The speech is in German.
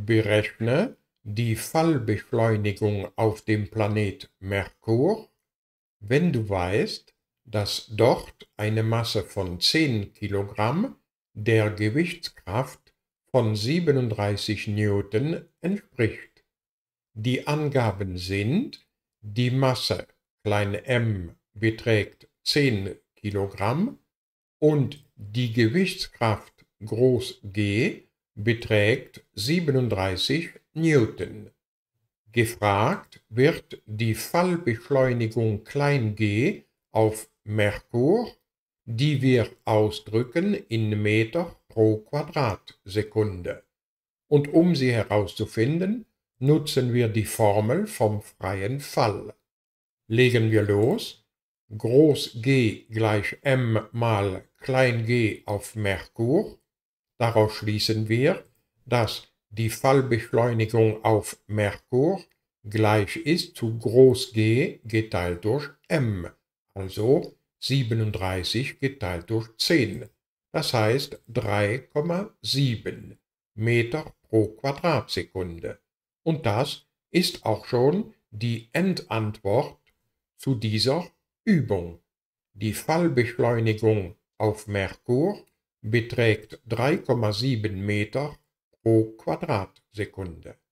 Berechne die Fallbeschleunigung auf dem Planet Merkur, wenn du weißt, dass dort eine Masse von 10 Kilogramm der Gewichtskraft von 37 Newton entspricht. Die Angaben sind: die Masse m beträgt 10 Kilogramm und die Gewichtskraft G beträgt 37 Newton. Gefragt wird die Fallbeschleunigung g auf Merkur, die wir ausdrücken in Meter pro Quadratsekunde. Und um sie herauszufinden, nutzen wir die Formel vom freien Fall. Legen wir los. Groß G gleich m mal klein g auf Merkur. Daraus schließen wir, dass die Fallbeschleunigung auf Merkur gleich ist zu Groß G geteilt durch m, also 37 geteilt durch 10, das heißt 3,7 Meter pro Quadratsekunde. Und das ist auch schon die Endantwort zu dieser Übung. Die Fallbeschleunigung auf Merkur beträgt 3,7 Meter pro Quadratsekunde.